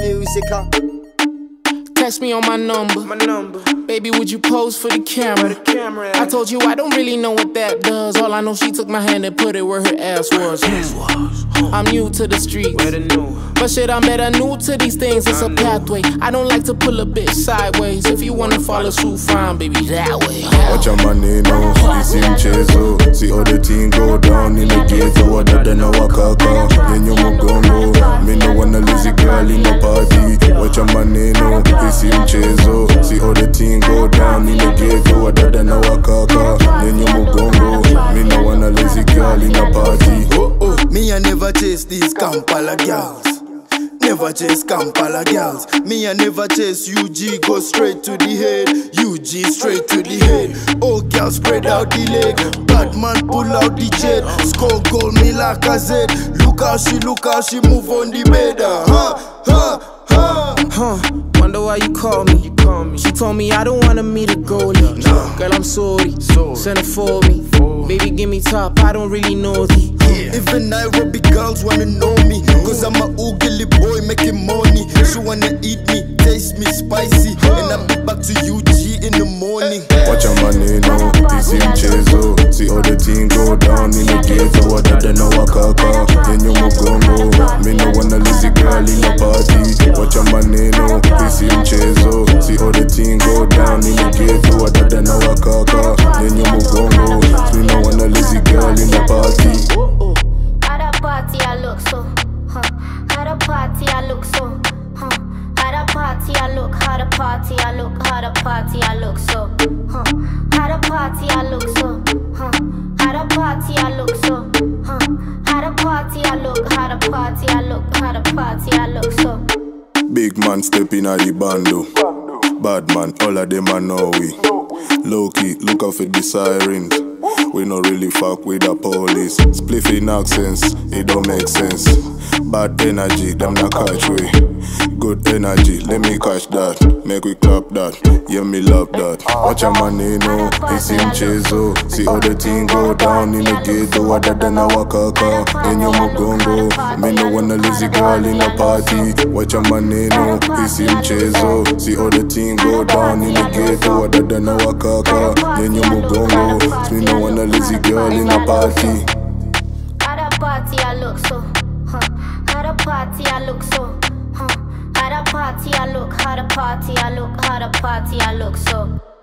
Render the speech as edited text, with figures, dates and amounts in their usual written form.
Text me on my number. Baby, would you pose for the camera? I told you I don't really know what that does. All I know, she took my hand and put it where her ass was. I'm new to the streets, but shit, I'm better new to these things. It's a pathway. I don't like to pull a bitch sideways. If you wanna follow suit, fine, baby, that way. Wacha Maneno, isi mchezo. See all the team go down in the ghetto. Wadada na wakaka, yenye mugongo. Me no wanna lazy girl in the party. Wacha Maneno, isi mchezo. See all the team go down in the ghetto. Wadada na wakaka, yenye mugongo. Me no wanna lazy girl in the party. Me I never chase these Kampala girls. Never chase Kampala girls. Me I never chase UG, go straight to the head. UG straight to the head. Oh girl spread out the leg. Bad man pull out the jet. Score goal me like a Z. Look how she move on the bed. Wonder why you call me. She told me I don't wanna meet a goalie. Girl, I'm sorry. Send it for me. Baby, give me top. I don't really know thee. Even Nairobi girls wanna know me, cause I'm a oogly boy making money. She wanna eat me, taste me spicy, and I'll be back to UG in the morning. Wacha Maneno, isi mchezo. See all the team go down in the ghetto. Wadada na wakaka, yenye mugongo. Me no wanna lazy girl in the party. Wacha Maneno, isi mchezo. See all the team go down in the ghetto. Wadada na wakaka, yenye mugongo. Me no wanna lazy girl in the party. Party I look so, At a party I look so, At a party I look, how the party I look, how the party I look so, At a party I look so, At a party I look so, At a party I look, how the party I look, how the party I look so. Big man stepping at the bando. Bad man, all of them I know we. Low key, look out for the sirens. We no really fuck with the police. Spliffing accents, it don't make sense. Bad energy, them not catch we. Good energy, let me catch that. Make we clap that, yeah me love that. Wacha Maneno, isi mchezo. See all the team go down in the ghetto. Wadada na wakaka, yenye mugongo. Me no wanna lazy girl in the party. Wacha Maneno, isi mchezo. See all the team go down in the ghetto. Wadada na wakaka, yenye mugongo. Me no wanna lazy girl in the party. At a party I look so, At a party I look so, At a party I look, how the party I look, how the party I look so.